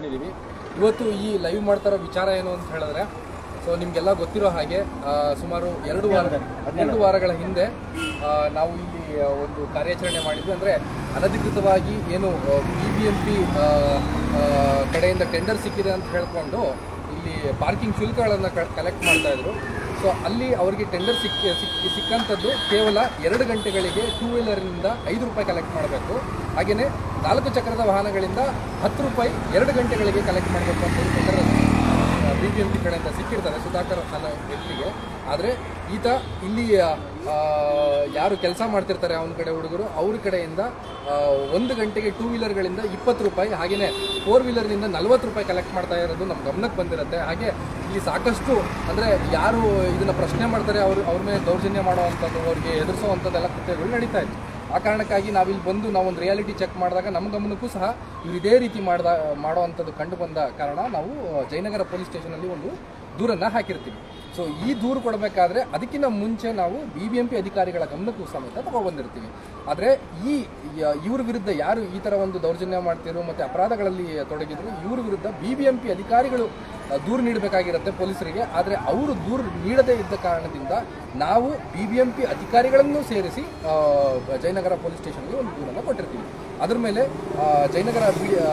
ಹಮ್ಮಿಕೊಂಡಿದ್ದೀವಿ. ಇವತ್ತು ಈ ಲೈವ್ ಮಾಡ್ತಾ ಇರೋ ವಿಚಾರ ಏನು ಅಂತ ಹೇಳಿದ್ರೆ, ಸೊ ನಿಮಗೆಲ್ಲ ಗೊತ್ತಿರೋ ಹಾಗೆ ಸುಮಾರು 2 ವಾರಗಳ ಹಿಂದೆ ನಾವು ಇಲ್ಲಿ ಒಂದು ಕಾರ್ಯಾಚರಣೆ ಮಾಡಿದ್ವಿ. ಅಂದರೆ ಅನಧಿಕೃತವಾಗಿ ಏನು BBMP ಕಡೆಯಿಂದ ಟೆಂಡರ್ ಸಿಕ್ಕಿದೆ ಅಂತ ಹೇಳ್ಕೊಂಡು ಇಲ್ಲಿ ಪಾರ್ಕಿಂಗ್ ಶುಲ್ಕಗಳನ್ನು ಕಲೆಕ್ಟ್ ಮಾಡ್ತಾಯಿದ್ರು. ಸೊ ಅಲ್ಲಿ ಅವರಿಗೆ ಟೆಂಡರ್ ಸಿಕ್ಕಂಥದ್ದು ಕೇವಲ 2 ಗಂಟೆಗಳಿಗೆ 2 ವೀಲರ್ನಿಂದ 5 ರೂಪಾಯಿ ಕಲೆಕ್ಟ್ ಮಾಡಬೇಕು. ಹಾಗೆಯೇ 4 ಚಕ್ರದ ವಾಹನಗಳಿಂದ 10 ರೂಪಾಯಿ 2 ಗಂಟೆಗಳಿಗೆ ಕಲೆಕ್ಟ್ ಮಾಡಬೇಕು ಅಂತ ಟೆಂಡರ್ BBMP ಕಡೆಯಿಂದ ಸಿಕ್ಕಿರ್ತಾರೆ ಸುಧಾಕರ್ ಅನ್ನೋ ವ್ಯಕ್ತಿಗೆ. ಆದರೆ ಈತ ಇಲ್ಲಿ ಯಾರು ಕೆಲಸ ಮಾಡ್ತಿರ್ತಾರೆ ಅವನ ಕಡೆ ಹುಡುಗರು, ಅವ್ರ ಕಡೆಯಿಂದ 1 ಗಂಟೆಗೆ 2 ವೀಲರ್ಗಳಿಂದ 20 ರೂಪಾಯಿ, ಹಾಗೆಯೇ 4 ವೀಲರ್ನಿಂದ 40 ರೂಪಾಯಿ ಕಲೆಕ್ಟ್ ಮಾಡ್ತಾ ಇರೋದು ನಮ್ಮ ಗಮನಕ್ಕೆ ಬಂದಿರುತ್ತೆ. ಹಾಗೆ ಇಲ್ಲಿ ಸಾಕಷ್ಟು ಅಂದರೆ ಯಾರು ಇದನ್ನು ಪ್ರಶ್ನೆ ಮಾಡ್ತಾರೆ ಅವ್ರ ಮೇಲೆ ದೌರ್ಜನ್ಯ ಮಾಡುವಂಥದ್ದು, ಅವ್ರಿಗೆ ಎದುರಿಸುವಂಥದ್ದೆಲ್ಲ ಕೃತ್ಯಗಳು ನಡೀತಾ ಇತ್ತು. ಆ ಕಾರಣಕ್ಕಾಗಿ ನಾವಿಲ್ಲಿ ಬಂದು ನಾವೊಂದು ರಿಯಾಲಿಟಿ ಚೆಕ್ ಮಾಡಿದಾಗ ನಮ್ಮ ಗಮನಕ್ಕೂ ಸಹ ಇವ್ರು ಇದೇ ರೀತಿ ಮಾಡುವಂಥದ್ದು ಕಂಡು ಬಂದ ಕಾರಣ ನಾವು ಜಯನಗರ ಪೊಲೀಸ್ ಸ್ಟೇಷನಲ್ಲಿ ಒಂದು ದೂರನ್ನು ಹಾಕಿರ್ತೀವಿ. ಸೊ ಈ ದೂರು ಕೊಡಬೇಕಾದ್ರೆ ಅದಕ್ಕಿಂತ ಮುಂಚೆ ನಾವು BBMP ಅಧಿಕಾರಿಗಳ ಗಮನಕ್ಕೂ ಸಮೇತ ತಗೊಬಂದಿರ್ತೀವಿ. ಆದರೆ ಇವ್ರ ವಿರುದ್ಧ ಯಾರು ಈ ಥರ ಒಂದು ದೌರ್ಜನ್ಯ ಮಾಡ್ತಿರೋ ಮತ್ತು ಅಪರಾಧಗಳಲ್ಲಿ ತೊಡಗಿದ್ರು, ಇವ್ರ ವಿರುದ್ಧ BBMP ಅಧಿಕಾರಿಗಳು ದೂರು ನೀಡಬೇಕಾಗಿರುತ್ತೆ ಪೊಲೀಸರಿಗೆ. ಆದರೆ ಅವರು ದೂರು ನೀಡದೇ ಇದ್ದ ಕಾರಣದಿಂದ ನಾವು BBMP ಅಧಿಕಾರಿಗಳನ್ನು ಸೇರಿಸಿ ಜಯನಗರ ಪೊಲೀಸ್ ಸ್ಟೇಷನ್ಗೆ ಒಂದು ದೂರನ್ನು ಕೊಟ್ಟಿರ್ತೀವಿ. ಅದ್ರ ಮೇಲೆ ಜಯನಗರ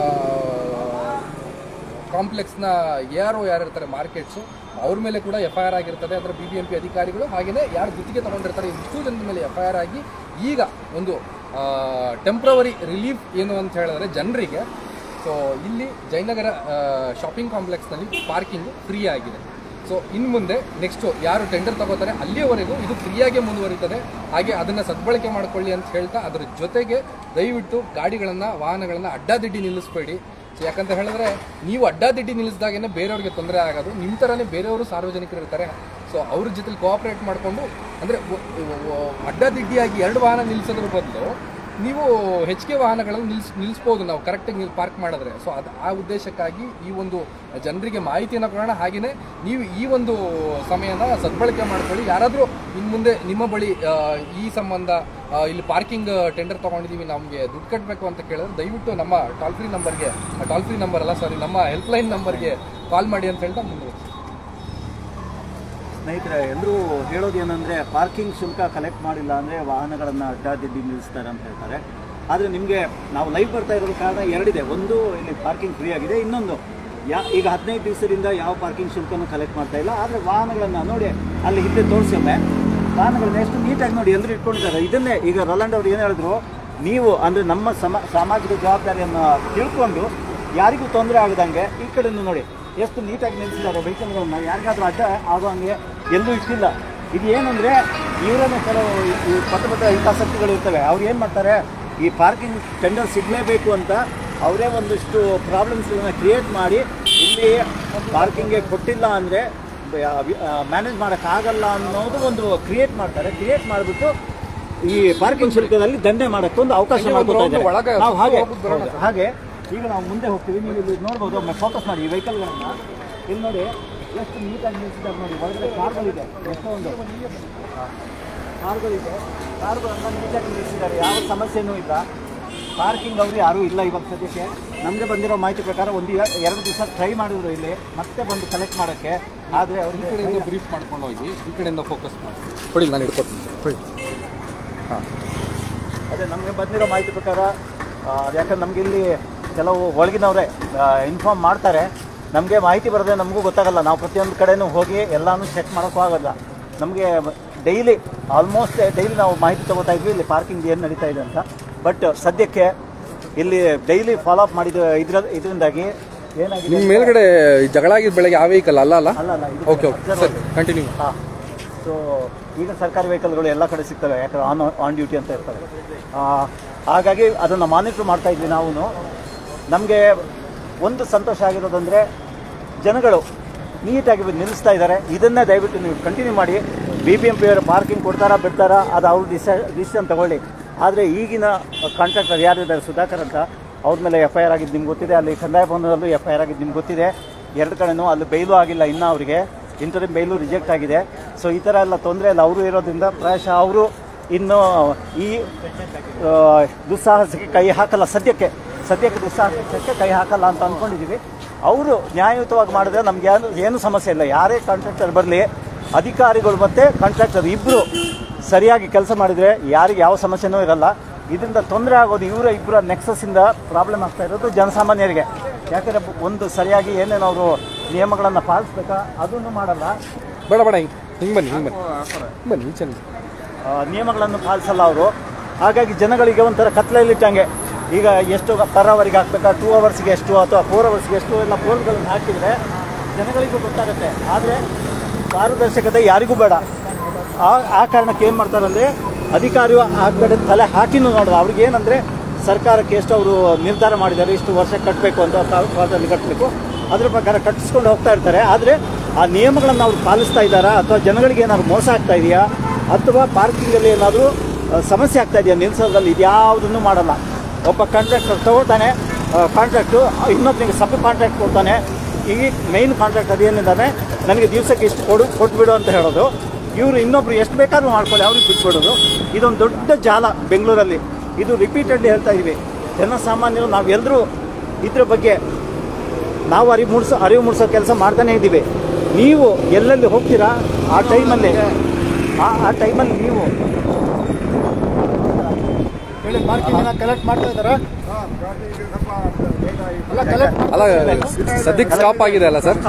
ಕಾಂಪ್ಲೆಕ್ಸ್ನ ARO ಯಾರಿರ್ತಾರೆ ಮಾರ್ಕೆಟ್ಸು, ಅವ್ರ ಮೇಲೆ ಕೂಡ FIR ಆಗಿರ್ತದೆ. ಅಂದರೆ BBMP ಅಧಿಕಾರಿಗಳು ಹಾಗೆಯೇ ಯಾರು ಗುತ್ತಿಗೆ ತೊಗೊಂಡಿರ್ತಾರೆ ಇಷ್ಟು ಜನದ ಮೇಲೆ FIR ಆಗಿ ಈಗ ಒಂದು ಟೆಂಪ್ರವರಿ ರಿಲೀಫ್ ಏನು ಅಂತ ಹೇಳಿದ್ರೆ ಜನರಿಗೆ, ಸೊ ಇಲ್ಲಿ ಜಯನಗರ ಶಾಪಿಂಗ್ ಕಾಂಪ್ಲೆಕ್ಸ್ನಲ್ಲಿ ಪಾರ್ಕಿಂಗ್ ಫ್ರೀ ಆಗಿದೆ. ಸೊ ಇನ್ನು ಮುಂದೆ ನೆಕ್ಸ್ಟು ಯಾರು ಟೆಂಡರ್ ತಗೋತಾರೆ ಅಲ್ಲಿಯವರೆಗೂ ಇದು ಫ್ರೀಯಾಗಿ ಮುಂದುವರಿತದೆ. ಹಾಗೆ ಅದನ್ನು ಸದ್ಬಳಕೆ ಮಾಡ್ಕೊಳ್ಳಿ ಅಂತ ಹೇಳ್ತಾ, ಅದರ ಜೊತೆಗೆ ದಯವಿಟ್ಟು ವಾಹನಗಳನ್ನು ಅಡ್ಡಾದಿಡ್ಡಿ ನಿಲ್ಲಿಸಬೇಡಿ. ಯಾಕಂತ ಹೇಳಿದ್ರೆ ನೀವು ಅಡ್ಡಾದಿಡ್ಡಿ ನಿಲ್ಲಿಸಿದಾಗೇ ಬೇರೆಯವ್ರಿಗೆ ತೊಂದರೆ ಆಗೋದು. ನಿಮ್ಮ ಥರನೇ ಬೇರೆಯವರು ಸಾರ್ವಜನಿಕರು ಇರ್ತಾರೆ. ಸೊ ಅವ್ರ ಜೊತೆಲಿ ಕೋಆಪ್ರೇಟ್ ಮಾಡಿಕೊಂಡು, ಅಂದರೆ ಅಡ್ಡಾದಿಡ್ಡಿಯಾಗಿ 2 ವಾಹನ ನಿಲ್ಲಿಸೋದ್ರ ಬದಲು ನೀವು ಹೆಚ್ಚಿಗೆ ವಾಹನಗಳನ್ನು ನಿಲ್ಲಿಸ್ಬೋದು ನಾವು ಕರೆಕ್ಟಾಗಿ ಪಾರ್ಕ್ ಮಾಡಿದ್ರೆ. ಸೊ ಆ ಉದ್ದೇಶಕ್ಕಾಗಿ ಈ ಒಂದು ಜನರಿಗೆ ಮಾಹಿತಿಯನ್ನು ಕೊಡೋಣ. ಹಾಗೆಯೇ ನೀವು ಈ ಒಂದು ಸಮಯನ ಸದ್ಬಳಕೆ ಮಾಡ್ಕೊಳ್ಳಿ. ಯಾರಾದರೂ ಇನ್ನು ಮುಂದೆ ನಿಮ್ಮ ಬಳಿ ಈ ಸಂಬಂಧ ಇಲ್ಲಿ ಪಾರ್ಕಿಂಗ್ ಟೆಂಡರ್ ತೊಗೊಂಡಿದ್ದೀವಿ, ನಮಗೆ ದುಡ್ಡು ಕಟ್ಟಬೇಕು ಅಂತ ಕೇಳಿದ್ರೆ ದಯವಿಟ್ಟು ನಮ್ಮ ನಮ್ಮ ಹೆಲ್ಪ್ಲೈನ್ ನಂಬರ್ಗೆ ಕಾಲ್ ಮಾಡಿ ಅಂತ ಹೇಳ್ತಾ ಮುಂದುವರಿಸಿ. ಸ್ನೇಹಿತರೆ, ಎಲ್ಲರೂ ಹೇಳೋದೇನೆಂದರೆ ಪಾರ್ಕಿಂಗ್ ಶುಲ್ಕ ಕಲೆಕ್ಟ್ ಮಾಡಿಲ್ಲ ಅಂದರೆ ವಾಹನಗಳನ್ನು ಅಡ್ಡಾದಿಡ್ಡಿ ನಿಲ್ಲಿಸ್ತಾರೆ ಅಂತ ಹೇಳ್ತಾರೆ. ಆದರೆ ನಿಮಗೆ ನಾವು ಲೈವ್ ಬರ್ತಾ ಇರೋದು ಕಾರಣ 2 ಇದೆ. ಒಂದು, ಇಲ್ಲಿ ಪಾರ್ಕಿಂಗ್ ಫ್ರೀ ಆಗಿದೆ. ಇನ್ನೊಂದು, ಈಗ 15 ದಿವಸದಿಂದ ಯಾವ ಪಾರ್ಕಿಂಗ್ ಶುಲ್ಕನೂ ಕಲೆಕ್ಟ್ ಮಾಡ್ತಾ ಇಲ್ಲ. ಆದರೆ ವಾಹನಗಳನ್ನು ನೋಡಿ, ಅಲ್ಲಿ ಹಿಂದೆ ತೋರಿಸೊಮ್ಮೆ ವಾಹನಗಳನ್ನ ಎಷ್ಟು ನೀಟಾಗಿ ನೋಡಿ ಎಲ್ಲರೂ ಇಟ್ಕೊಂಡಿದ್ದಾರೆ. ಇದನ್ನೇ ಈಗ ರೋಲಾಂಡ್ ಅವರು ಏನು ಹೇಳಿದ್ರು, ನೀವು ಅಂದರೆ ನಮ್ಮ ಸಾಮಾಜಿಕ ಜವಾಬ್ದಾರಿಯನ್ನು ತಿಳ್ಕೊಂಡು ಯಾರಿಗೂ ತೊಂದರೆ ಆಗದಂಗೆ ಈ ಕಡೆಯೂ ನೋಡಿ ಎಷ್ಟು ನೀಟಾಗಿ ನಿಲ್ಲಿಸಿದ್ದಾರೆ ವೆಹಿಕಲ್ಗಳನ್ನ. ಯಾರಿಗಾದ್ರೂ ಅಡ್ಡ ಆಗೋಂಗೆ ಎಲ್ಲೂ ಇಟ್ಟಿಲ್ಲ. ಇದು ಏನಂದರೆ ಇವರೇ ಕೆಲವು ಈ ಪತ್ರ ಹಿತಾಸಕ್ತಿಗಳು ಇರ್ತವೆ. ಅವ್ರು ಏನು ಮಾಡ್ತಾರೆ, ಈ ಪಾರ್ಕಿಂಗ್ ಟೆಂಡರ್ ಸಿಗಲೇಬೇಕು ಅಂತ ಅವರೇ ಒಂದಿಷ್ಟು ಪ್ರಾಬ್ಲಮ್ಸ್ಗಳನ್ನ ಕ್ರಿಯೇಟ್ ಮಾಡಿ ಇಲ್ಲಿ ಪಾರ್ಕಿಂಗ್ಗೆ ಕೊಟ್ಟಿಲ್ಲ ಅಂದರೆ ಮ್ಯಾನೇಜ್ ಮಾಡೋಕ್ಕಾಗಲ್ಲ ಅನ್ನೋದು ಒಂದು ಕ್ರಿಯೇಟ್ ಮಾಡ್ತಾರೆ. ಕ್ರಿಯೇಟ್ ಮಾಡಿಬಿಟ್ಟು ಈ ಪಾರ್ಕಿಂಗ್ ಶುಲ್ಕದಲ್ಲಿ ದಂಧೆ ಮಾಡೋಕ್ಕೆ ಒಂದು ಅವಕಾಶ ಮಾಡ್ಕೊತಾ ಇದ್ದಾರೆ. ನಾವು ಹಾಗೆ ಈಗ ನಾವು ಮುಂದೆ ಹೋಗ್ತೀವಿ. ನೀವು ಇಲ್ಲಿ ನೋಡ್ಬೋದು, ಒಮ್ಮೆ ಫೋಕಸ್ ಮಾಡಿ ಈ ವೆಹಿಕಲ್ಗಳನ್ನ. ಇಲ್ಲಿ ನೋಡಿ ಎಷ್ಟು ನೀಟಾಗಿ ನಿಲ್ಲಿಸಿದ್ದಾರೆ ನೋಡಿ. ಒಳಗಡೆ ಕಾರ್ಗಳಿದೆ, ಎಷ್ಟೊಂದು ಕಾರ್ಗಳನ್ನ ನೀಟಾಗಿ ನಿಲ್ಲಿಸಿದ್ದಾರೆ. ಯಾವ ಸಮಸ್ಯೆನೂ ಇಲ್ಲ. ಪಾರ್ಕಿಂಗ್ ಅವರು ಯಾರೂ ಇಲ್ಲ ಇವಾಗ ಸದ್ಯಕ್ಕೆ. ನಮಗೆ ಬಂದಿರೋ ಮಾಹಿತಿ ಪ್ರಕಾರ 1-2 ದಿವಸ ಟ್ರೈ ಮಾಡಿದ್ರು ಇಲ್ಲಿ ಮತ್ತೆ ಬಂದು ಕಲೆಕ್ಟ್ ಮಾಡೋಕ್ಕೆ. ಆದರೆ ಅವ್ರ ಕಡೆಯಿಂದ ಬ್ರೀಫ್ ಮಾಡ್ಕೊಂಡು ಹೋಗಿ ಈ ಕಡೆಯಿಂದ ಫೋಕಸ್ ಮಾಡಿ ನಾನು ಹಿಡ್ಕೊತೀನಿ. ಹಾಂ, ಅದೇ ನಮಗೆ ಬಂದಿರೋ ಮಾಹಿತಿ ಪ್ರಕಾರ, ಯಾಕಂದ್ರೆ ನಮಗೆ ಇಲ್ಲಿ ಕೆಲವು ಒಳಗಿನವರೇ ಇನ್ಫಾರ್ಮ್ ಮಾಡ್ತಾರೆ. ನಮಗೆ ಮಾಹಿತಿ ಬರೋದೇ ನಮಗೂ ಗೊತ್ತಾಗಲ್ಲ. ನಾವು ಪ್ರತಿಯೊಂದು ಕಡೆನೂ ಹೋಗಿ ಎಲ್ಲನೂ ಚೆಕ್ ಮಾಡೋಕ್ಕೂ ಆಗೋಲ್ಲ. ನಮಗೆ ಆಲ್ಮೋಸ್ಟ್ ಡೈಲಿ ನಾವು ಮಾಹಿತಿ ತೊಗೋತಾ ಇದ್ವಿ ಇಲ್ಲಿ ಪಾರ್ಕಿಂಗ್ ಏನು ನಡೀತಾ ಇದೆ ಅಂತ. ಬಟ್ ಸದ್ಯಕ್ಕೆ ಇಲ್ಲಿ ಡೈಲಿ ಫಾಲೋ ಅಪ್ ಮಾಡಿದ ಇದರಿಂದಾಗಿ ಏನಾಗಿದೆ, ನಿಮ್ಮ ಮೇಲ್ಗಡೆ ಜಗಳ ಆಗಿದ್ದು ಬೆಳಗ್ಗೆ ಆ ವೆಹಿಕಲ್ ಅಲ್ಲ ಓಕೆ ಕಂಟಿನ್ಯೂ. ಹಾಂ, ಸೊ ಈಗ ಸರ್ಕಾರಿ ವೆಹಿಕಲ್ಗಳು ಎಲ್ಲ ಕಡೆ ಸಿಗ್ತವೆ, ಯಾಕಂದ್ರೆ ಆನ್ ಡ್ಯೂಟಿ ಅಂತ ಇರ್ತವೆ. ಹಾಗಾಗಿ ಅದನ್ನು ಮಾನಿಟ್ರ್ ಮಾಡ್ತಾ ಇದ್ವಿ ನಾವು. ನಮಗೆ ಒಂದು ಸಂತೋಷ ಆಗಿರೋದಂದರೆ ಜನಗಳು ನೀಟಾಗಿ ನಿಲ್ಲಿಸ್ತಾ ಇದ್ದಾರೆ. ಇದನ್ನೇ ದಯವಿಟ್ಟು ನೀವು ಕಂಟಿನ್ಯೂ ಮಾಡಿ. BBMP ಅವರು ಪಾರ್ಕಿಂಗ್ ಕೊಡ್ತಾರಾ ಬಿಡ್ತಾರಾ ಅದು ಅವ್ರು ಡಿಸಿಷನ್ ತಗೊಳ್ಳಿ. ಆದರೆ ಈಗಿನ ಕಾಂಟ್ರಾಕ್ಟರ್ ಯಾರಿದ್ದಾರೆ ಸುಧಾಕರ್ ಅಂತ, ಅವ್ರ ಮೇಲೆ FIR ಆಗಿದ್ದು ನಿಮ್ಗೆ ಗೊತ್ತಿದೆ. ಅಲ್ಲಿ ಕಂದಾಯ ಭವನದಲ್ಲೂ FIR ಆಗಿದ್ದು ನಿಮ್ಗೆ ಗೊತ್ತಿದೆ. 2 ಕಡೆನೂ ಅಲ್ಲಿ ಬೈಲು ಆಗಿಲ್ಲ ಇನ್ನೂ ಅವರಿಗೆ. ಇಂಟರಿಮ್ ಬೈಲು ರಿಜೆಕ್ಟ್ ಆಗಿದೆ. ಸೊ ಈ ಥರ ಎಲ್ಲ ತೊಂದರೆ ಇಲ್ಲ ಅವರು ಇರೋದ್ರಿಂದ ಪ್ರಾಯಶಃ ಅವರು ಇನ್ನು ಈ ದುಸ್ಸಾಹಸಕ್ಕೆ ಕೈ ಹಾಕಲ್ಲ. ಸದ್ಯಕ್ಕೆ ದುಸ್ಸಾಹಸಕ್ಕೆ ಕೈ ಹಾಕಲ್ಲ ಅಂತ ಅಂದ್ಕೊಂಡಿದ್ದೀವಿ. ಅವರು ನ್ಯಾಯಯುತವಾಗಿ ಮಾಡಿದ್ರೆ ನಮ್ಗೆ ಏನು ಸಮಸ್ಯೆ ಇಲ್ಲ. ಯಾರೇ ಕಾಂಟ್ರಾಕ್ಟರ್ ಬರಲಿ, ಅಧಿಕಾರಿಗಳು ಮತ್ತು ಕಾಂಟ್ರಾಕ್ಟರ್ ಇಬ್ಬರು ಸರಿಯಾಗಿ ಕೆಲಸ ಮಾಡಿದರೆ ಯಾರಿಗೆ ಯಾವ ಸಮಸ್ಯೆನೂ ಇರಲ್ಲ. ಇದರಿಂದ ತೊಂದರೆ ಆಗೋದು ಇಬ್ಬರ ನೆಕ್ಸಸ್ಸಿಂದ ಪ್ರಾಬ್ಲಮ್ ಆಗ್ತಾ ಇರೋದು ಜನಸಾಮಾನ್ಯರಿಗೆ. ಯಾಕಂದರೆ ಒಂದು ಸರಿಯಾಗಿ ಏನೇನು ಅವರು ನಿಯಮಗಳನ್ನು ಪಾಲಿಸ್ಬೇಕಾ ಅದನ್ನು ಮಾಡಲ್ಲ. ಬೇಡ ಹಿಂಗೆ ಬನ್ನಿ ನಿಯಮಗಳನ್ನು ಪಾಲಿಸಲ್ಲ ಅವರು. ಹಾಗಾಗಿ ಜನಗಳಿಗೆ ಒಂಥರ ಕತ್ಲೆಯಲ್ಲಿಟ್ಟಂಗೆ. ಈಗ ಎಷ್ಟು ಪರ್ ಅವರಿಗೆ ಹಾಕ್ಬೇಕಾ, 2 ಅವರ್ಸ್ಗೆ ಎಷ್ಟು ಅಥವಾ 4 ಅವರ್ಸ್ಗೆ ಎಷ್ಟು ಎಲ್ಲ ಬೋರ್ಡ್ಗಳನ್ನು ಹಾಕಿದರೆ ಜನಗಳಿಗೂ ಗೊತ್ತಾಗುತ್ತೆ. ಆದರೆ ಪಾರದರ್ಶಕತೆ ಯಾರಿಗೂ ಬೇಡ. ಆ ಕಾರಣಕ್ಕೆ ಏನು ಮಾಡ್ತಾರಂದರೆ ಅಧಿಕಾರಿಯು ಆ ಕಡೆ ತಲೆ ಹಾಕಿನೂ ನೋಡೋದು. ಅವ್ರಿಗೆ ಏನಂದರೆ ಸರ್ಕಾರಕ್ಕೆ ಎಷ್ಟು ಅವರು ನಿರ್ಧಾರ ಮಾಡಿದ್ದಾರೆ, ಇಷ್ಟು ವರ್ಷ ಕಟ್ಟಬೇಕು ಅಂತ ಕಾಲದಲ್ಲಿ ಕಟ್ಟಬೇಕು, ಅದ್ರ ಪ್ರಕಾರ ಕಟ್ಟಿಸ್ಕೊಂಡು ಹೋಗ್ತಾ ಇರ್ತಾರೆ. ಆದರೆ ಆ ನಿಯಮಗಳನ್ನು ಅವ್ರು ಪಾಲಿಸ್ತಾ ಇದ್ದಾರಾ ಅಥವಾ ಜನಗಳಿಗೆ ಏನಾದ್ರು ಮೋಸ ಆಗ್ತಾ ಇದೆಯಾ ಅಥವಾ ಪಾರ್ಕಿಂಗಲ್ಲಿ ಏನಾದರೂ ಸಮಸ್ಯೆ ಆಗ್ತಾ ಇದೆಯಾ ನಿಲ್ಲಿಸೋದ್ರಲ್ಲಿ, ಇದ್ಯಾವುದನ್ನು ಮಾಡಲ್ಲ. ಒಬ್ಬ ಕಾಂಟ್ರಾಕ್ಟರ್ ತಗೋತಾನೆ ಕಾಂಟ್ರಾಕ್ಟು, ಇನ್ನೊಬ್ಬನಿಗೆ ಸಬ್ ಕಾಂಟ್ರಾಕ್ಟ್ ಕೊಡ್ತಾನೆ. ಈ ಮೇಯ್ನ್ ಕಾಂಟ್ರಾಕ್ಟ್ ಅದೇನಿದ್ದಾನೆ ನನಗೆ ದಿವಸಕ್ಕೆ ಇಷ್ಟು ಕೊಟ್ಬಿಡು ಅಂತ ಹೇಳೋದು. ಇವರು ಇನ್ನೊಬ್ರು ಎಷ್ಟು ಬೇಕಾದ್ರೂ ಮಾಡ್ಕೊಳ್ಳಿ, ಅವ್ರಿಗೆ ಬಿಟ್ಬಿಡೋದು. ಇದೊಂದು ದೊಡ್ಡ ಜಾಲ ಬೆಂಗಳೂರಲ್ಲಿ. ಇದು ರಿಪೀಟೆಡ್ಲಿ ಹೇಳ್ತಾ ಇದ್ದೀವಿ. ಜನಸಾಮಾನ್ಯರು ನಾವೆಲ್ಲರೂ ಇದ್ರ ಬಗ್ಗೆ ನಾವು ಅರಿವು ಮೂಡಿಸೋ ಕೆಲಸ ಮಾಡ್ತಾನೇ ಇದ್ದೀವಿ. ನೀವು ಎಲ್ಲೆಲ್ಲಿ ಹೋಗ್ತೀರಾ ಆ ಟೈಮಲ್ಲಿ ನೀವು ಹೇಳಿ ಪಾರ್ಕಿಂಗ್ ಕಲೆಕ್ಟ್ ಮಾಡ್ತಾ ಇದ್ದಾರಾ? ಅಲ್ಲ, ಸದ್ಯಕ್ಕೆ ಸ್ಟಾಪ್ ಆಗಿದೆ ಅಲ್ಲ ಸರ್?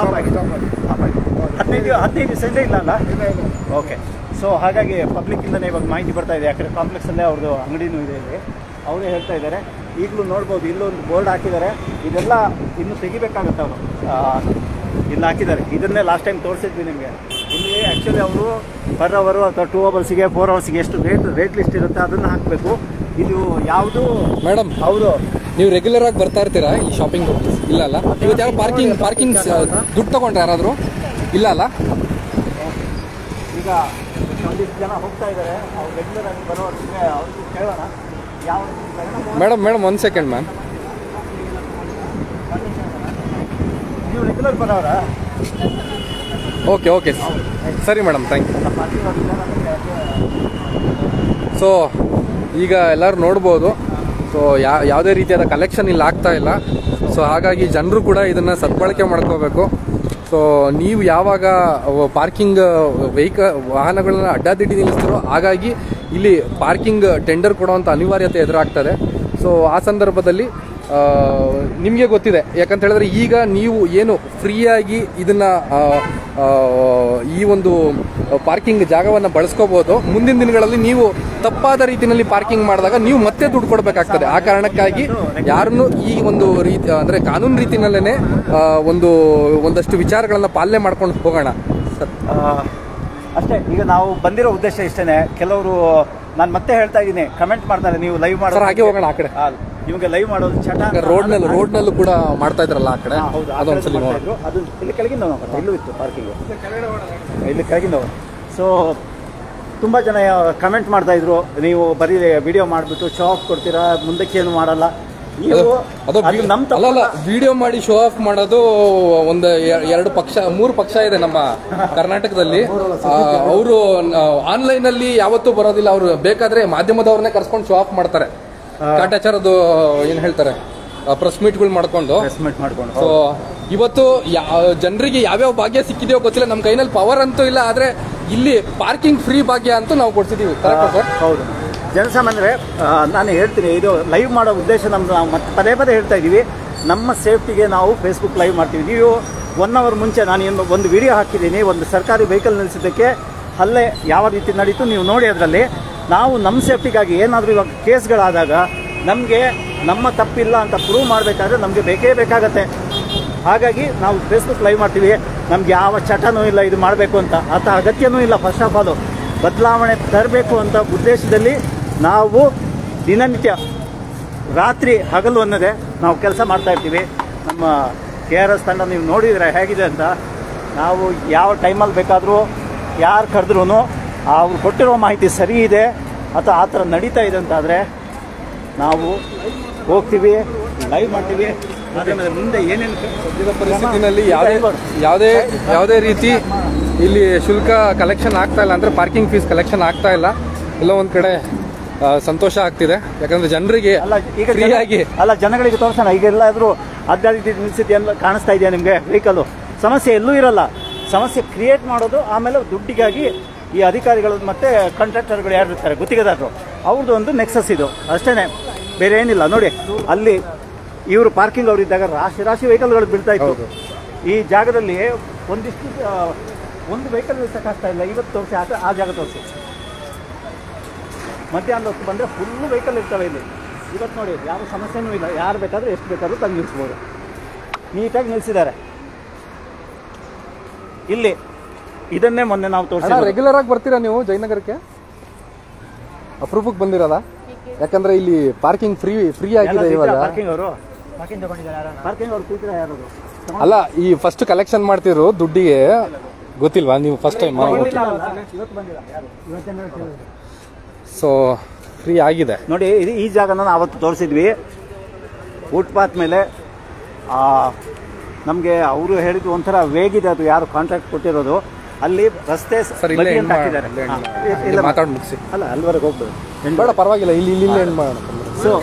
15 ದಿವಸ ಇಲ್ಲ ಅಲ್ಲ? ಓಕೆ. ಸೊ ಹಾಗಾಗಿ ಪಬ್ಲಿಕ್ಕಿಂದನೇ ಇವಾಗ ಮಾಹಿತಿ ಬರ್ತಾ ಇದೆ. ಯಾಕಂದರೆ ಕಾಂಪ್ಲೆಕ್ಸಲ್ಲೇ ಅವ್ರದ್ದು ಅಂಗಡಿನೂ ಇದೆ ಇಲ್ಲಿ. ಅವರೇ ಹೇಳ್ತಾ ಇದ್ದಾರೆ. ಈಗಲೂ ನೋಡ್ಬೋದು, ಇಲ್ಲೊಂದು ಬೋರ್ಡ್ ಹಾಕಿದ್ದಾರೆ. ಇದೆಲ್ಲ ಇನ್ನೂ ತೆಗಿಬೇಕಾಗತ್ತೆ. ಅವರು ಇಲ್ಲಿ ಹಾಕಿದ್ದಾರೆ. ಇದನ್ನೇ ಲಾಸ್ಟ್ ಟೈಮ್ ತೋರಿಸಿದ್ವಿ ನಿಮಗೆ. ಇಲ್ಲಿ ಆ್ಯಕ್ಚುಲಿ ಅವರು ಪರ್ ಅವರು ಅಥವಾ 2 ಅವರ್ಸಿಗೆ 4 ಅವರ್ಸಿಗೆ ಎಷ್ಟು ರೇಟ್ ಲಿಸ್ಟ್ ಇರುತ್ತೆ ಅದನ್ನು ಹಾಕಬೇಕು. ಇದು ಯಾವುದು ಮೇಡಮ್? ಅವರು ನೀವು ರೆಗ್ಯುಲರ್ ಆಗಿ ಬರ್ತಾ ಇರ್ತೀರಾ ಈ ಶಾಪಿಂಗ್? ಇಲ್ಲ ಅಲ್ಲ? ಇವತ್ತು ಯಾರು ಪಾರ್ಕಿಂಗ್ ದುಡ್ಡು ತಗೊಂಡ್ರೆ ಯಾರಾದರೂ? ಇಲ್ಲ ಅಲ್ಲ? ಈಗ ಒಂದಿಷ್ಟು ಜನ ಹೋಗ್ತಾ ಇದ್ದಾರೆ. ಅವ್ರು ರೆಗ್ಯುಲರ್ ಆಗಿ ಬರೋರಿಗೆ ಅವ್ರಿಗೆ ಕೇಳೋಣ. ಯಾವ ಮೇಡಮ್ 1 ಸೆಕೆಂಡ್ ಮ್ಯಾಮ್. ನೀವು ರೆಗ್ಯುಲರ್ ಬರೋರಾ? ಓಕೆ ಸರಿ ಮೇಡಮ್, ಥ್ಯಾಂಕ್ ಯು. ಸೊ ಈಗ ಎಲ್ಲರೂ ನೋಡ್ಬೋದು. ಸೊ ಯಾವುದೇ ರೀತಿಯಾದ ಕಲೆಕ್ಷನ್ ಇಲ್ಲಿ ಆಗ್ತಾ ಇಲ್ಲ. ಸೊ ಹಾಗಾಗಿ ಜನರು ಕೂಡ ಇದನ್ನು ಸದ್ಬಳಕೆ ಮಾಡ್ಕೋಬೇಕು. ಸೊ ನೀವು ಯಾವಾಗ ಪಾರ್ಕಿಂಗ್ ವಾಹನಗಳನ್ನ ಅಡ್ಡಾದಿಡ್ಡಿ ನಿಲ್ಲಿಸ್ತಾರೋ ಹಾಗಾಗಿ ಇಲ್ಲಿ ಪಾರ್ಕಿಂಗ್ ಟೆಂಡರ್ ಕೊಡುವಂಥ ಅನಿವಾರ್ಯತೆ ಎದುರಾಗ್ತದೆ. ಸೊ ಆ ಸಂದರ್ಭದಲ್ಲಿ ನಿಮಗೆ ಗೊತ್ತಿದೆ, ಯಾಕಂತ ಹೇಳಿದ್ರೆ ಈಗ ನೀವು ಏನು ಫ್ರೀಯಾಗಿ ಇದನ್ನು ಈ ಒಂದು ಪಾರ್ಕಿಂಗ್ ಜಾಗವನ್ನು ಬಳಸ್ಕೋಬೋದು. ಮುಂದಿನ ದಿನಗಳಲ್ಲಿ ನೀವು ತಪ್ಪಾದ ರೀತಿಯಲ್ಲಿ ಪಾರ್ಕಿಂಗ್ ಮಾಡಿದಾಗ ನೀವು ಮತ್ತೆ ದುಡ್ಡು ಕೊಡಬೇಕಾಗ್ತದೆ. ಆ ಕಾರಣಕ್ಕಾಗಿ ಯಾರನ್ನು ಈ ಒಂದು ರೀತಿ ಅಂದರೆ ಕಾನೂನು ರೀತಿಯಲ್ಲೇ ಒಂದಷ್ಟು ವಿಚಾರಗಳನ್ನು ಪಾಲನೆ ಮಾಡ್ಕೊಂಡು ಹೋಗೋಣ ಸರ್. ಅಷ್ಟೇ. ಈಗ ನಾವು ಬಂದಿರೋ ಉದ್ದೇಶ ಇಷ್ಟೇ. ಕೆಲವರು ನಾನು ಮತ್ತೆ ಹೇಳ್ತಾ ಇದ್ದೀನಿ, ಕಮೆಂಟ್ ಮಾಡ್ತಾರೆ ನೀವು ಲೈವ್ ಮಾಡೋದು. ಹಾಗೆ ಹೋಗೋಣ ಆ ಕಡೆ. ನಿಮಗೆ ಲೈವ್ ಮಾಡೋದು ಚಟ. ರೋಡ್ನಲ್ಲೂ ಕೂಡ ಮಾಡ್ತಾ ಇದ್ರಲ್ಲ ಆ ಕಡೆ. ಹೌದು, ಅದೊಂದ್ಸಲಿ ಅದು ಇಲ್ಲಿ ಕೆಳಗಿಂದ ಹೋಗೋಣ. ಇಲ್ಲೂ ಇತ್ತು ಪಾರ್ಕಿಂಗ್, ಇಲ್ಲಿ ಕೆಳಗಿಂದ. ಸೊ ತುಂಬ ಜನ ಕಮೆಂಟ್ ಮಾಡ್ತಾ ಇದ್ರು, ನೀವು ಬರೀ ವಿಡಿಯೋ ಮಾಡಿಬಿಟ್ಟು ಶೋ ಆಫ್ ಕೊಡ್ತೀರಾ, ಮುಂದಕ್ಕೇನು ಮಾಡಲ್ಲ. ಅಲ್ಲ, ವಿಡಿಯೋ ಮಾಡಿ ಶೋ ಆಫ್ ಮಾಡೋದು ಒಂದು 3 ಪಕ್ಷ ಇದೆ ನಮ್ಮ ಕರ್ನಾಟಕದಲ್ಲಿ. ಅವರು ಆನ್ಲೈನ್ ಅಲ್ಲಿ ಯಾವತ್ತೂ ಬರೋದಿಲ್ಲ. ಅವರು ಬೇಕಾದ್ರೆ ಮಾಧ್ಯಮದವ್ರನ್ನೇ ಕರ್ಸ್ಕೊಂಡು ಶೋ ಆಫ್ ಮಾಡ್ತಾರೆ. ಕಾಟಾಚಾರದ್ದು ಏನ್ ಹೇಳ್ತಾರೆ, ಪ್ರೆಸ್ ಮೀಟ್ಗಳು ಮಾಡ್ಕೊಂಡು. ಸೊ ಇವತ್ತು ಜನರಿಗೆ ಯಾವ್ಯಾವ ಭಾಗ್ಯ ಸಿಕ್ಕಿದೆಯೋ ಗೊತ್ತಿಲ್ಲ. ನಮ್ಮ ಕೈನಲ್ಲಿ ಪವರ್ ಅಂತೂ ಇಲ್ಲ, ಆದ್ರೆ ಇಲ್ಲಿ ಪಾರ್ಕಿಂಗ್ ಫ್ರೀ ಭಾಗ್ಯ ಅಂತೂ ನಾವು ಕೊಡ್ತಿದೀವಿ. ಹೌದು. ಜನಸಾಮಾನ್ಯರೇ, ನಾನು ಹೇಳ್ತೀನಿ, ಇದು ಲೈವ್ ಮಾಡೋ ಉದ್ದೇಶ ನಮ್ದು. ನಾವು ಮತ್ತೆ ಪದೇ ಹೇಳ್ತಾ ಇದ್ದೀವಿ, ನಮ್ಮ ಸೇಫ್ಟಿಗೆ ನಾವು ಫೇಸ್ಬುಕ್ ಲೈವ್ ಮಾಡ್ತೀವಿ. ನೀವು 1 ಅವರ್ ಮುಂಚೆ ನಾನು ಒಂದು ವಿಡಿಯೋ ಹಾಕಿದ್ದೀನಿ. ಒಂದು ಸರ್ಕಾರಿ ವೆಹಿಕಲ್ ನಿಲ್ಲಿಸಿದ್ದಕ್ಕೆ ಹಲ್ಲೆ ಯಾವ ರೀತಿ ನಡೀತು ನೀವು ನೋಡಿ. ಅದರಲ್ಲಿ ನಾವು ನಮ್ಮ ಸೇಫ್ಟಿಗಾಗಿ ಏನಾದರೂ ಇವಾಗ ಕೇಸ್ಗಳಾದಾಗ ನಮಗೆ ನಮ್ಮ ತಪ್ಪಿಲ್ಲ ಅಂತ ಪ್ರೂವ್ ಮಾಡಬೇಕಾದ್ರೆ ನಮಗೆ ಬೇಕಾಗತ್ತೆ. ಹಾಗಾಗಿ ನಾವು ಫೇಸ್ಬುಕ್ ಲೈವ್ ಮಾಡ್ತೀವಿ. ನಮ್ಗೆ ಯಾವ ಚಟನೂ ಇಲ್ಲ ಇದು ಮಾಡಬೇಕು ಅಂತ, ಅಥವಾ ಅಗತ್ಯನೂ ಇಲ್ಲ. ಫಸ್ಟ್ ಆಫ್ ಆಲ್ ಬದಲಾವಣೆ ತರಬೇಕು ಅಂತ ಉದ್ದೇಶದಲ್ಲಿ ನಾವು ದಿನನಿತ್ಯ ರಾತ್ರಿ ಹಗಲು ಅನ್ನೋದೇ ನಾವು ಕೆಲಸ ಮಾಡ್ತಾ ಇರ್ತೀವಿ. ನಮ್ಮ KRS ತಂಡ ನೀವು ನೋಡಿದರೆ ಹೇಗಿದೆ ಅಂತ. ನಾವು ಯಾವ ಟೈಮಲ್ಲಿ ಬೇಕಾದರೂ ಯಾರು ಕರೆದ್ರೂ ಅವ್ರು ಕೊಟ್ಟಿರೋ ಮಾಹಿತಿ ಸರಿ ಇದೆ ಅಥವಾ ಆ ಥರ ನಡೀತಾ ಇದೆ ಅಂತಾದರೆ ನಾವು ಹೋಗ್ತೀವಿ, ಲೈವ್ ಮಾಡ್ತೀವಿ. ಮುಂದೆ ಏನೇನು ಸದ್ಯದ ಪರಿಸ್ಥಿತಿನಲ್ಲಿ ಯಾವುದೇ ರೀತಿ ಇಲ್ಲಿ ಶುಲ್ಕ ಕಲೆಕ್ಷನ್ ಆಗ್ತಾ ಇಲ್ಲ, ಅಂದರೆ ಪಾರ್ಕಿಂಗ್ ಫೀಸ್ ಕಲೆಕ್ಷನ್ ಆಗ್ತಾ ಇಲ್ಲ. ಎಲ್ಲೋ ಒಂದು ಕಡೆ ಸಂತೋಷ ಆಗ್ತಿದೆ. ಯಾಕಂದ್ರೆ ಜನರಿಗೆ ಫ್ರೀಯಾಗಿ ಜನಗಳಿಗೆ ತೋರಿಸೋಣ. ಈಗ ಎಲ್ಲಾದರೂ ಅಡ್ಡಾದಿದ್ದು ನಿಲ್ಸಿದ್ಯಾ ಎಲ್ಲ ಕಾಣಿಸ್ತಾ ಇದೆಯಾ ನಿಮಗೆ ವೆಹಿಕಲ್ಲು? ಸಮಸ್ಯೆ ಎಲ್ಲೂ ಇರಲ್ಲ. ಸಮಸ್ಯೆ ಕ್ರಿಯೇಟ್ ಮಾಡೋದು, ಆಮೇಲೆ ದುಡ್ಡಿಗಾಗಿ ಈ ಅಧಿಕಾರಿಗಳು ಮತ್ತು ಕಾಂಟ್ರಾಕ್ಟರ್ಗಳು ಯಾರು ಇರ್ತಾರೆ, ಗುತ್ತಿಗೆದಾರರು, ಅವ್ರದ್ದು ಒಂದು ನೆಕ್ಸಸ್ ಇದು ಅಷ್ಟೇ, ಬೇರೆ ಏನಿಲ್ಲ. ನೋಡಿ ಅಲ್ಲಿ ಇವರು ಪಾರ್ಕಿಂಗ್ ಅವರು ಇದ್ದಾಗ ರಾಶಿ ರಾಶಿ ವೆಹಿಕಲ್ಗಳು ಬೀಳ್ತಾ ಇತ್ತು. ಈ ಜಾಗದಲ್ಲಿ ಒಂದಿಷ್ಟು ಒಂದು ವೆಹಿಕಲ್ ನಿಲ್ಸೋಕ್ಕಾಗ್ತಾ ಇಲ್ಲ. ಇವತ್ತು ತೋರಿಸಿ ಆ ಜಾಗ ತೋರಿಸಿ. ಮಧ್ಯಾಹ್ನದ ಹೊತ್ತು ಬಂದರೆ ಫುಲ್ಲು ವೆಹಿಕಲ್ ಇರ್ತವೆ ಇಲ್ಲಿ. ಇವತ್ತು ನೋಡಿ ಯಾವ ಸಮಸ್ಯೆನೂ ಇಲ್ಲ, ಯಾರು ಬೇಕಾದರೂ ಎಷ್ಟು ಬೇಕಾದರೂ ತಂದು ನಿಲ್ಲಿಸ್ಬೋದು. ನೀಟಾಗಿ ನಿಲ್ಲಿಸಿದ್ದಾರೆ ಇಲ್ಲಿ. ಇದನ್ನೇ ಮೊನ್ನೆ ನಾವು ತೋರಿಸಿ. ರೆಗ್ಯುಲರ್ ಆಗಿ ಬರ್ತೀರಾ ನೀವು ಜಯನಗರಕ್ಕೆ? ಅಪ್ರೂಫಕ್ಕೆ ಬಂದಿರಲ್ಲ? ಯಾಕಂದ್ರೆ ಇಲ್ಲಿ ಪಾರ್ಕಿಂಗ್ ಫ್ರೀ ಆಗಿದೆ ಇವಾಗ. ಪಾರ್ಕಿಂಗ್ ಅವರು ಕೂತಿರ ಯಾರು? ಅಲ್ಲ, ಈ ಫಸ್ಟ್ ಕಲೆಕ್ಷನ್ ಮಾಡ್ತಿರೋ ದುಡ್ಡಿಗೆ ಗೊತ್ತಿಲ್ವಾ ನೀವು? ಫಸ್ಟ್ ಟೈಮ್ ಸೊ ಫ್ರೀ ಆಗಿದೆ ನೋಡಿ. ಈ ಜಾಗನ ನಾವು ಅವತ್ತು ತೋರಿಸಿದ್ವಿ. ಫುಟ್ಪಾತ್ ಮೇಲೆ ನಮಗೆ ಅವರು ಹೇಳಿದ್ದು ಒಂಥರ ವೇಗಿದೆ, ಅದು ಯಾರು ಕಾಂಟ್ರಾಕ್ಟ್ ಕೊಟ್ಟಿರೋದು. ಅಲ್ಲಿ ರಸ್ತೆ ಮಾತಾಡಿ ಮುಗಿಸಿ. ಅಲ್ಲ, ಅಲ್ಲಿವರೆಗೆ ಹೋಗ್ಬೋದು, ಬೇಡ ಪರವಾಗಿಲ್ಲ, ಇಲ್ಲಿ ಏನು ಮಾಡೋಣ. ಸೊ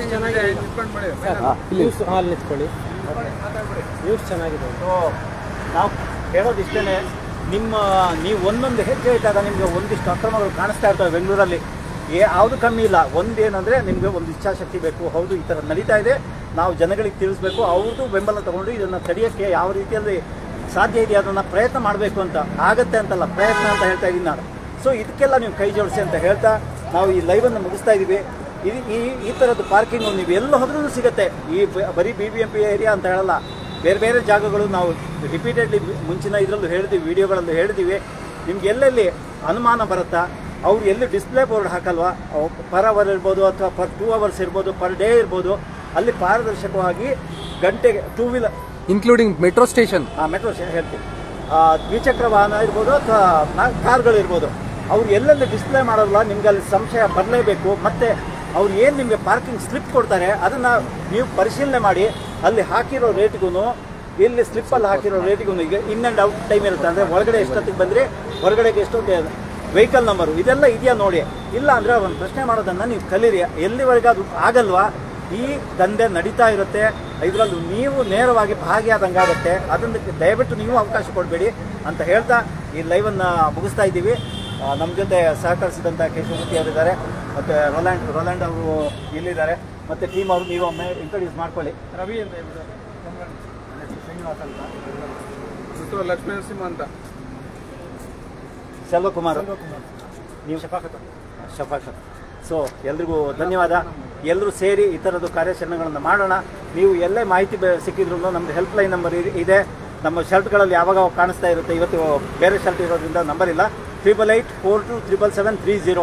ನ್ಯೂಸ್ ಚೆನ್ನಾಗಿದೆ. ಸೊ ನಾವು ಹೇಳೋದು ಇಷ್ಟೇ, ನೀವು ಒಂದೊಂದು ಹೆಜ್ಜೆ ಇಟ್ಟಾಗ ನಿಮಗೆ ಒಂದಿಷ್ಟು ಅಕ್ರಮಗಳು ಕಾಣಿಸ್ತಾ ಇರ್ತವೆ ಬೆಂಗಳೂರಲ್ಲಿ. ಯಾವುದು ಕಮ್ಮಿ ಇಲ್ಲ. ಒಂದೇನಂದರೆ ನಿಮಗೆ ಒಂದು ಇಚ್ಛಾಶಕ್ತಿ ಬೇಕು. ಹೌದು, ಈ ಥರ ನಡೀತಾ ಇದೆ, ನಾವು ಜನಗಳಿಗೆ ತಿಳಿಸ್ಬೇಕು, ಅವ್ರದ್ದು ಬೆಂಬಲ ತಗೊಂಡು ಇದನ್ನು ತಡೆಯೋಕ್ಕೆ ಯಾವ ರೀತಿಯಲ್ಲಿ ಸಾಧ್ಯ ಇದೆ ಅದನ್ನು ಪ್ರಯತ್ನ ಮಾಡಬೇಕು ಅಂತ. ಆಗತ್ತೆ ಅಂತಲ್ಲ, ಪ್ರಯತ್ನ ಅಂತ ಹೇಳ್ತಾ ಇದ್ದೀನಿ ನಾನು. ಸೊ ಇದಕ್ಕೆಲ್ಲ ನೀವು ಕೈ ಜೋಡಿಸಿ ಅಂತ ಹೇಳ್ತಾ ನಾವು ಈ ಲೈವನ್ನು ಮುಗಿಸ್ತಾ ಇದ್ದೀವಿ. ಈ ಥರದ್ದು ಪಾರ್ಕಿಂಗು ನೀವು ಎಲ್ಲ ಹೋದ್ರೂ ಸಿಗುತ್ತೆ. ಬರೀ BBMP ಏರಿಯಾ ಅಂತ ಹೇಳಲ್ಲ, ಬೇರೆ ಬೇರೆ ಜಾಗಗಳು ನಾವು ರಿಪೀಟೆಡ್ಲಿ ಮುಂಚಿನ ಇದರಲ್ಲೂ ಹೇಳಿದ್ದೀವಿ, ವಿಡಿಯೋಗಳಲ್ಲೂ ಹೇಳಿದ್ದೀವಿ. ನಿಮ್ಗೆ ಎಲ್ಲೆಲ್ಲಿ ಅನುಮಾನ ಬರುತ್ತಾ, ಅವ್ರು ಎಲ್ಲಿ ಡಿಸ್ಪ್ಲೇ ಬೋರ್ಡ್ ಹಾಕಲ್ವಾ, ಪರ್ ಅವರ್ ಇರ್ಬೋದು ಅಥವಾ ಪರ್ 2 hours ಇರ್ಬೋದು, ಪರ್ ಡೇ ಇರ್ಬೋದು, ಅಲ್ಲಿ ಪಾರದರ್ಶಕವಾಗಿ ಗಂಟೆಗೆ 2 wheeler including metro station, metro ಹೇಳ್ತೀವಿ, ದ್ವಿಚಕ್ರ ವಾಹನ ಇರ್ಬೋದು ಅಥವಾ ಕಾರ್ಗಳಿರ್ಬೋದು, ಅವ್ರು ಎಲ್ಲೆಲ್ಲಿ ಡಿಸ್ಪ್ಲೇ ಮಾಡೋಲ್ಲ ನಿಮ್ಗೆ ಅಲ್ಲಿ ಸಂಶಯ ಬರಲೇಬೇಕು. ಮತ್ತು ಅವ್ರು ಏನು ನಿಮಗೆ ಪಾರ್ಕಿಂಗ್ ಸ್ಲಿಪ್ ಕೊಡ್ತಾರೆ ಅದನ್ನು ನೀವು ಪರಿಶೀಲನೆ ಮಾಡಿ. ಅಲ್ಲಿ ಹಾಕಿರೋ ರೇಟ್ಗೂ ಇಲ್ಲಿ ಸ್ಲಿಪ್ಪಲ್ಲಿ ಹಾಕಿರೋ ರೇಟಿಗೂ ಈಗ ಇನ್ ಆ್ಯಂಡ್ ಔಟ್ ಟೈಮ್ ಇರುತ್ತೆ. ಅಂದರೆ ಒಳಗಡೆ ಎಷ್ಟೊತ್ತಿಗೆ ಬಂದರೆ ಹೊರಗಡೆಗೆ ಎಷ್ಟೊತ್ತಿಗೆ ವೆಹಿಕಲ್ ನಂಬರು ಇದೆಲ್ಲ ಇದೆಯಾ ನೋಡಿ. ಇಲ್ಲ ಅಂದರೆ ಒಂದು ಪ್ರಶ್ನೆ ಮಾಡೋದನ್ನು ನೀವು ಕಲೀರಿ. ಎಲ್ಲಿವರೆಗೆ ಅದು ಆಗಲ್ವಾ, ಈ ದಂಧೆ ನಡೀತಾ ಇರುತ್ತೆ, ಇದರಲ್ಲೂ ನೀವು ನೇರವಾಗಿ ಭಾಗಿಯಾದಂಗಾಗುತ್ತೆ. ಅದನ್ನು ದಯವಿಟ್ಟು ನೀವು ಅವಕಾಶ ಕೊಡಬೇಡಿ ಅಂತ ಹೇಳ್ತಾ ಈ ಲೈವನ್ನು ಮುಗಿಸ್ತಾ ಇದ್ದೀವಿ. ನಮ್ಮ ಜೊತೆ ಸಹಕರಿಸಿದಂಥ ಕೇಶವಮೂರ್ತಿ ಅವರಿದ್ದಾರೆ, ಮತ್ತು ರೋಲ್ಯಾಂಡ್ ಅವರು ಇಲ್ಲಿದ್ದಾರೆ, ಮತ್ತು ಟೀಮ್ ಅವರು ನೀವು ಒಮ್ಮೆ ಇಂಟ್ರೊಡ್ಯೂಸ್ ಮಾಡ್ಕೊಳ್ಳಿ. ರವಿ ಅಂತ ಹೇಳ್ಬಿಟ್ಟು, ಶ್ರೀನಿವಾಸ್ ಅಂತ, ಲಕ್ಷ್ಮೀ ನರಸಿಂಹ ಅಂತ, ಸೆಲ್ವಕುಮಾರ್, ನೀವು ಶಫಾಕತ್. ಸೊ ಎಲ್ರಿಗೂ ಧನ್ಯವಾದ. ಎಲ್ಲರೂ ಸೇರಿ ಈ ಥರದ್ದು ಕಾರ್ಯಾಚರಣೆಗಳನ್ನು ಮಾಡೋಣ. ನೀವು ಎಲ್ಲೇ ಮಾಹಿತಿ ಸಿಕ್ಕಿದ್ರು ನಮ್ಮದು ಹೆಲ್ಪ್ಲೈನ್ ನಂಬರ್ ಇದೆ. ನಮ್ಮ ಶರ್ಟ್ಗಳಲ್ಲಿ ಯಾವಾಗ ಕಾಣಿಸ್ತಾ ಇರುತ್ತೆ. ಇವತ್ತು ಬೇರೆ ಶರ್ಟ್ ಇರೋದ್ರಿಂದ ನಂಬರ್ ಇಲ್ಲ. 8842777730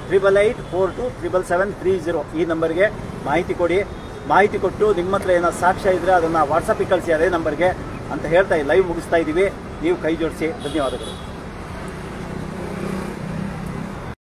8842777730 ಈ ನಂಬರ್ಗೆ ಮಾಹಿತಿ ಕೊಡಿ. ಮಾಹಿತಿ ಕೊಟ್ಟು ನಿಮ್ಮ ಹತ್ರ ಏನೋ ಸಾಕ್ಷ್ಯ ಇದ್ದರೆ ಅದನ್ನು ವಾಟ್ಸಪ್ಪಿಗೆ ಕಳಿಸಿ ಅದೇ ನಂಬರ್ಗೆ ಅಂತ ಹೇಳ್ತಾ ಲೈವ್ ಮುಗಿಸ್ತಾ ಇದ್ದೀವಿ. ನೀವು ಕೈ ಜೋಡಿಸಿ. ಧನ್ಯವಾದಗಳು.